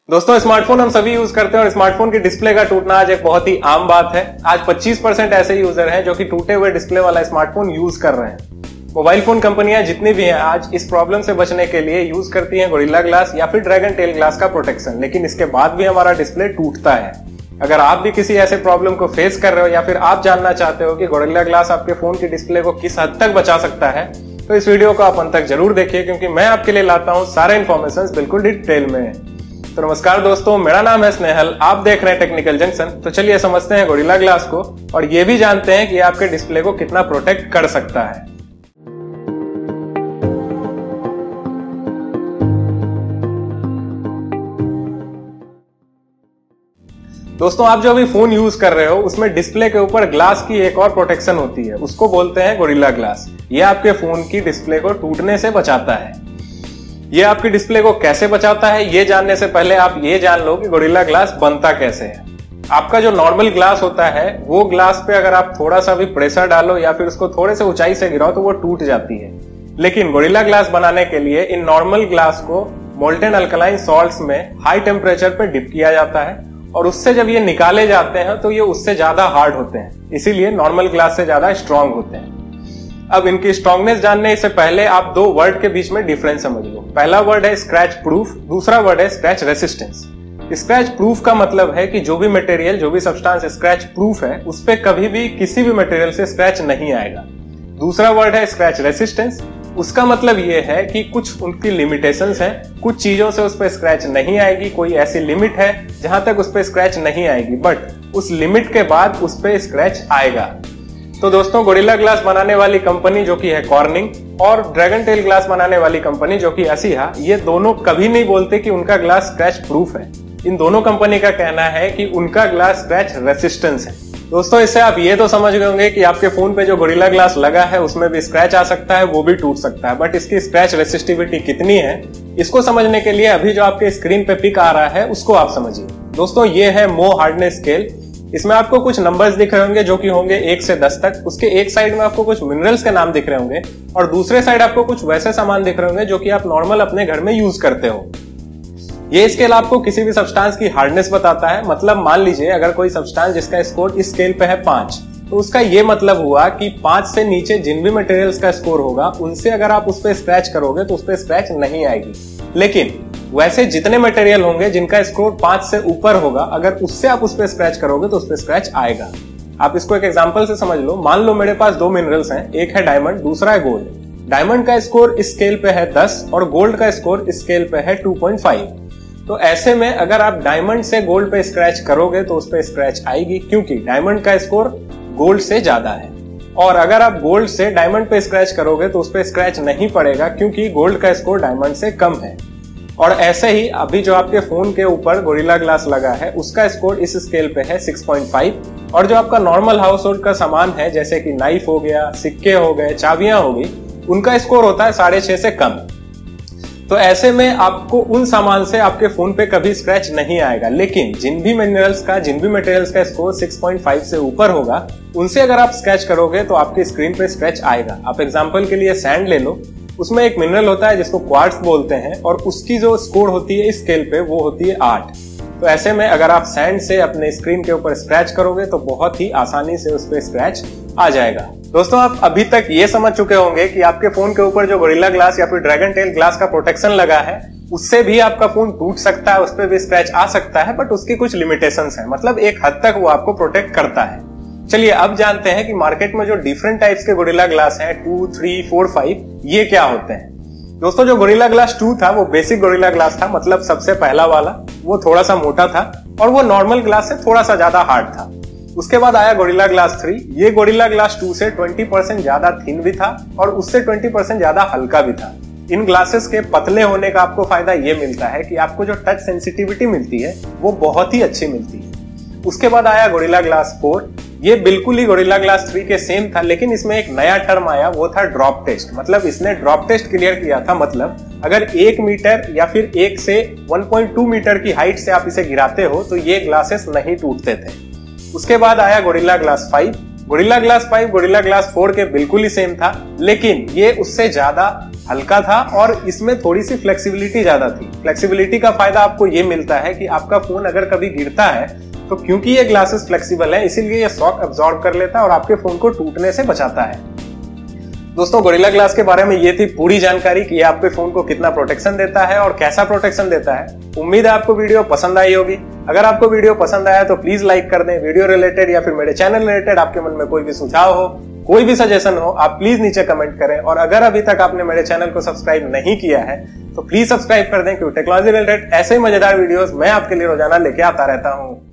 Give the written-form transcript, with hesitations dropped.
दोस्तों स्मार्टफोन हम सभी यूज करते हैं और स्मार्टफोन की डिस्प्ले का टूटना आज एक बहुत ही आम बात है। आज 25% ऐसे यूजर हैं जो कि टूटे हुए डिस्प्ले वाला स्मार्टफोन यूज कर रहे हैं। मोबाइल फोन कंपनियां जितनी भी हैं आज इस प्रॉब्लम से बचने के लिए यूज करती हैं गोरिल्ला ग्लास या फिर ड्रैगन टेल ग्लास का प्रोटेक्शन, लेकिन इसके बाद भी हमारा डिस्प्ले टूटता है। अगर आप भी किसी ऐसे प्रॉब्लम को फेस कर रहे हो या फिर आप जानना चाहते हो कि गोरिल्ला ग्लास आपके फोन की डिस्प्ले को किस हद तक बचा सकता है, तो इस वीडियो को आप अंत तक जरूर देखिए, क्योंकि मैं आपके लिए लाता हूँ सारे इन्फॉर्मेशन बिल्कुल डिटेल में। तो नमस्कार दोस्तों, मेरा नाम है स्नेहल, आप देख रहे हैं टेक्निकल जंक्शन। तो चलिए समझते हैं गोरिल्ला ग्लास को और ये भी जानते हैं कि आपके डिस्प्ले को कितना प्रोटेक्ट कर सकता है। दोस्तों आप जो अभी फोन यूज कर रहे हो उसमें डिस्प्ले के ऊपर ग्लास की एक और प्रोटेक्शन होती है, उसको बोलते हैं गोरिल्ला ग्लास। ये आपके फोन की डिस्प्ले को टूटने से बचाता है। ये आपकी डिस्प्ले को कैसे बचाता है ये जानने से पहले आप ये जान लो कि गोरिल्ला ग्लास बनता कैसे है। आपका जो नॉर्मल ग्लास होता है वो ग्लास पे अगर आप थोड़ा सा भी प्रेशर डालो या फिर उसको थोड़े से ऊंचाई से गिराओ तो वो टूट जाती है। लेकिन गोरिल्ला ग्लास बनाने के लिए इन नॉर्मल ग्लास को मोल्टेन अल्कलाइन सॉल्ट्स में हाई टेम्परेचर पे डिप किया जाता है और उससे जब ये निकाले जाते हैं तो ये उससे ज्यादा हार्ड होते हैं, इसीलिए नॉर्मल ग्लास से ज्यादा स्ट्रांग होते हैं। अब इनकी स्ट्रांगनेस जानने से पहले आप दो वर्ड के बीच में डिफरेंस समझ लो। पहला वर्ड है स्क्रैच प्रूफ, दूसरा वर्ड है स्क्रैच रेसिस्टेंस। स्क्रैच प्रूफ का मतलब है कि जो भी मटेरियल, जो भी सब्सटेंस स्क्रैच प्रूफ है उस पे कभी भी किसी भी मटेरियल से स्क्रैच नहीं आएगा। दूसरा वर्ड है स्क्रैच रेसिस्टेंस, उसका मतलब ये है कि कुछ उनकी लिमिटेशंस हैं, कुछ चीजों से उस पर स्क्रैच नहीं आएगी, कोई ऐसी लिमिट है जहां तक उस पर स्क्रैच नहीं आएगी, बट उस लिमिट के बाद उस पर स्क्रैच आएगा। तो दोस्तों गोरिल्ला ग्लास बनाने वाली कंपनी जो कि है कॉर्निंग और ड्रैगन टेल ग्लास बनाने वाली कंपनी जो कि असीहा, ये दोनों कभी नहीं बोलते कि उनका ग्लास स्क्रैच प्रूफ है। इन दोनों कंपनी का कहना है कि उनका ग्लास स्क्रैच रेसिस्टेंस है। दोस्तों इससे आप ये तो समझ गए होंगे कि आपके फोन पे जो गोरिल्ला ग्लास लगा है उसमें भी स्क्रैच आ सकता है, वो भी टूट सकता है, बट इसकी स्क्रैच रेसिस्टिविटी कितनी है इसको समझने के लिए अभी जो आपके स्क्रीन पे पिक आ रहा है उसको आप समझिए। दोस्तों ये है मो हार्डनेस स्केल। इसमें आपको कुछ नंबर्स दिख रहे होंगे जो कि होंगे 1 से 10 तक। उसके एक साइड में आपको कुछ मिनरल्स के नाम दिख रहे होंगे और दूसरे साइड आपको कुछ वैसे सामान दिख रहे होंगे जो कि आप नॉर्मल अपने घर में यूज करते हो। ये स्केल आपको किसी भी सब्सटेंस की हार्डनेस बताता है। मतलब मान लीजिए अगर कोई सब्सटेंस जिसका स्कोर इस स्केल पे है 5, तो उसका ये मतलब हुआ कि 5 से नीचे जिन भी मटेरियल्स का स्कोर होगा उनसे अगर आप उस पर स्क्रैच करोगे तो उस पर स्क्रैच नहीं आएगी। लेकिन वैसे जितने मटेरियल होंगे जिनका स्कोर 5 से ऊपर होगा, अगर उससे आप उस पर स्क्रैच करोगे तो उस पर स्क्रैच आएगा। आप इसको एक एग्जांपल से समझ लो। मान लो मेरे पास दो मिनरल्स हैं, एक है डायमंड, दूसरा है गोल्ड। डायमंड का स्कोर इस स्केल पे है 10 और गोल्ड का स्कोर इस स्केल पे है 2.5। तो ऐसे में अगर आप डायमंड से गोल्ड पे स्क्रैच करोगे तो उस पर स्क्रैच आएगी, क्योंकि डायमंड का स्कोर गोल्ड से ज्यादा है। और अगर आप गोल्ड से डायमंड पे स्क्रैच करोगे तो उस पर स्क्रैच नहीं पड़ेगा, क्योंकि गोल्ड का स्कोर डायमंड से कम है। और ऐसे ही अभी जो आपके फोन के ऊपर गोरिल्ला ग्लास लगा है उसका स्कोर इस स्केल पे है 6.5 और जो आपका नॉर्मल हाउस होल्ड का सामान है जैसे कि नाइफ हो गया, सिक्के हो गए, चाबियां हो गई, उनका स्कोर होता है 6.5 से कम। तो ऐसे में आपको उन सामान से आपके फोन पे कभी स्क्रैच नहीं आएगा। लेकिन जिन भी मटेरियल्स का स्कोर 6.5 से ऊपर होगा उनसे अगर आप स्क्रैच करोगे तो आपके स्क्रीन पे स्क्रैच आएगा। आप एग्जांपल के लिए सैंड ले लो, उसमें एक मिनरल होता है जिसको क्वार्ट्ज बोलते हैं और उसकी जो स्कोर होती है इस स्केल पे वो होती है 8। तो ऐसे में अगर आप सैंड से अपने स्क्रीन के ऊपर स्क्रैच करोगे तो बहुत ही आसानी से उस पर स्क्रैच आ जाएगा। दोस्तों आप अभी तक ये समझ चुके होंगे कि आपके फोन के ऊपर जो गोरिल्ला ग्लास या फिर ड्रैगन टेल ग्लास का प्रोटेक्शन लगा है उससे भी आपका फोन टूट सकता है, उस पर भी स्क्रैच आ सकता है, बट उसकी कुछ लिमिटेशंस है। मतलब एक हद तक वो आपको प्रोटेक्ट करता है। चलिए अब जानते हैं कि मार्केट में जो डिफरेंट टाइप्स के गोरिल्ला ग्लास हैं 2, 3, 4, 5 ये क्या होते हैं। दोस्तों जो गोरिल्ला ग्लास 2 था वो बेसिक गोरिल्ला ग्लास था, मतलब सबसे पहला वाला। वो थोड़ा सा मोटा था और वो नॉर्मल ग्लास से थोड़ा सा ज्यादा हार्ड था। उसके बाद आया गोरिल्ला ग्लास 3। ये गोरिल्ला ग्लास 2 से 20% ज्यादा थिन भी था और उससे 20% ज्यादा हल्का भी था। इन ग्लासेस के पतले होने का आपको फायदा ये मिलता है कि आपको जो टच सेंसिटिविटी मिलती है वो बहुत ही अच्छी मिलती है। उसके बाद आया गोरिल्ला ग्लास 4। ये बिल्कुल ही गोरिल्ला ग्लास 3 के सेम था, लेकिन इसमें एक नया टर्म आया, वो था ड्रॉप टेस्ट। मतलब इसने ड्रॉप टेस्ट क्लियर किया था। मतलब अगर 1 मीटर या फिर 1 से 1.2 मीटर की हाइट से आप इसे गिराते हो तो ये ग्लासेस नहीं टूटते थे। उसके बाद आया gorilla glass 5। Gorilla glass 5 gorilla glass 4 के बिल्कुल ही सेम था, लेकिन ये उससे ज्यादा हल्का था और इसमें थोड़ी सी फ्लेक्सिबिलिटी ज्यादा थी। फ्लेक्सिबिलिटी का फायदा आपको ये मिलता है कि आपका फोन अगर कभी गिरता है तो क्योंकि ये ग्लासेस फ्लेक्सिबल है इसीलिए ये शॉक अब्सॉर्ब कर लेता है और आपके फोन को टूटने से बचाता है। दोस्तों गोरिल्ला ग्लास के बारे में ये थी पूरी जानकारी कि ये आपके फोन को कितना प्रोटेक्शन देता है और कैसा प्रोटेक्शन देता है। उम्मीद है आपको वीडियो पसंद आई होगी। अगर आपको वीडियो पसंद आया तो प्लीज लाइक कर दें। वीडियो रिलेटेड या फिर मेरे चैनल रिलेटेड आपके मन में कोई भी सुझाव हो, कोई भी सजेशन हो, आप प्लीज नीचे कमेंट करें। और अगर अभी तक आपने मेरे चैनल को सब्सक्राइब नहीं किया है तो प्लीज सब्सक्राइब कर दें, क्योंकि टेक्नोलॉजी रिलेटेड ऐसे ही मजेदार वीडियोस मैं आपके लिए रोजाना लेके आता रहता हूँ।